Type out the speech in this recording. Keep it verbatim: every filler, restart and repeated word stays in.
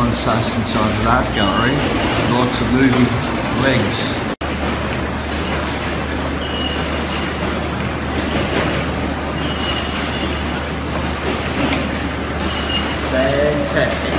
Everyone sat inside the art gallery. Lots of moving legs. Fantastic.